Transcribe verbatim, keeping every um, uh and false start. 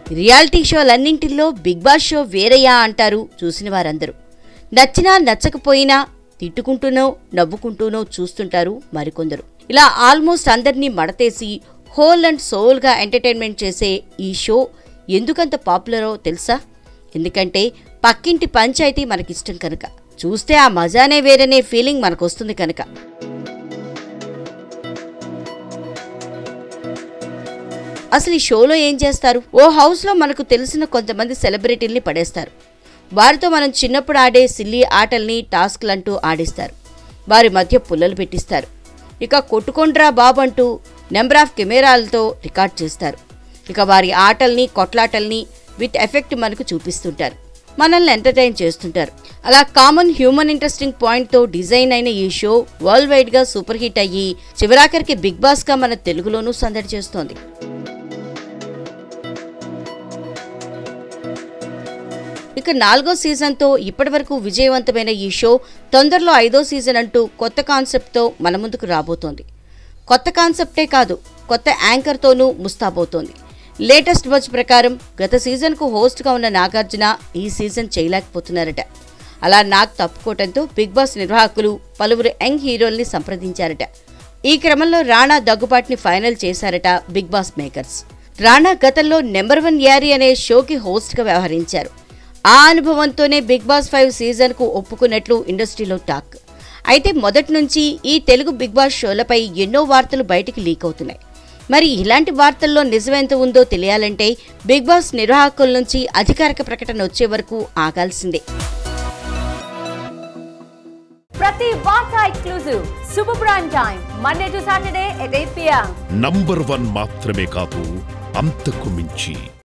Reality షోలన్నింటిలో big boss show వేరయ్యా అంటారు చూసిన వారందరూ. నచ్చినా నచ్చకపోయినా తిట్టుకుంటూనో నవ్వుకుంటూనో చూస్తుంటారు మరికొందరు. ఇలా ఆల్మోస్ట్ అందరినీ మడతేసి హోల్ అండ్ సోల్గా ఎంటర్టైన్మెంట్ చేసే ఈ షో ఎందుకంత పాపులరో తెలుసా? ఎందుకంటే పక్కింటి పంచాయతీ మనకిష్టం కనుక, చూస్తే ఆ మజానే వేరనే ఫీలింగ్ మనకొస్తుంది కనుక. అసలు ఈ షోలో ఏం చేస్తారు? ఓ హౌస్లో మనకు తెలిసిన కొంతమంది సెలబ్రిటీల్ని పడేస్తారు. వారితో మనం చిన్నప్పుడు ఆడే సిల్లీ ఆటల్ని టాస్క్లంటూ ఆడిస్తారు. వారి మధ్య పుల్లలు పెట్టిస్తారు. ఇక కొట్టుకొండ్రా బాబు అంటూ నెంబర్ ఆఫ్ కెమెరాలతో రికార్డ్ చేస్తారు. ఇక వారి ఆటల్ని కొట్లాటల్ని విత్ ఎఫెక్ట్ మనకు చూపిస్తుంటారు, మనల్ని ఎంటర్టైన్ చేస్తుంటారు. అలా కామన్ హ్యూమన్ ఇంట్రెస్టింగ్ పాయింట్తో డిజైన్ అయిన ఈ షో వరల్డ్ వైడ్గా సూపర్ హిట్ అయ్యి చివరాఖరికి బిగ్ బాస్గా మన తెలుగులోనూ సందడి చేస్తోంది. ఇక నాలుగో సీజన్తో ఇప్పటివరకు విజయవంతమైన ఈ షో తొందరలో ఐదో సీజన్ అంటూ కొత్త కాన్సెప్ట్తో మన ముందుకు రాబోతోంది. కొత్త కాన్సెప్టే కాదు, కొత్త యాంకర్తోనూ ముస్తాబోతోంది. లేటెస్ట్ బజ్ ప్రకారం గత సీజన్కు హోస్ట్గా ఉన్న నాగార్జున ఈ సీజన్ చేయలేకపోతున్నారట. అలా నాగ్ తప్పుకోవడంతో బిగ్ బాస్ నిర్వాహకులు పలువురు యంగ్ హీరోల్ని సంప్రదించారట. ఈ క్రమంలో రాణా దగ్గుబాటుని ఫైనల్ చేశారట బిగ్ బాస్ మేకర్స్. రాణా గతంలో నెంబర్ వన్ యారీ అనే షోకి హోస్ట్గా వ్యవహరించారు. ఆ అనుభవంతోనే బిగ్ బాస్ ఫైవ్ సీజన్కు ఒప్పుకున్నట్లు ఇండస్ట్రీలో టాక్. అయితే మొదటి నుంచి ఈ తెలుగు బిగ్ బాస్ షోలపై ఎన్నో వార్తలు బయటికి లీక్ అవుతున్నాయి. మరి ఇలాంటి వార్తల్లో నిజమెంత ఉందో తెలియాలంటే బిగ్ బాస్ నిర్వాహకుల నుంచి అధికారిక ప్రకటన వచ్చే వరకు ఆగాల్సిందే. ప్రతి వార్త exclusive super prime time Monday to Saturday at eight p m number one మాత్రమే కాదు, అంతకు మించి.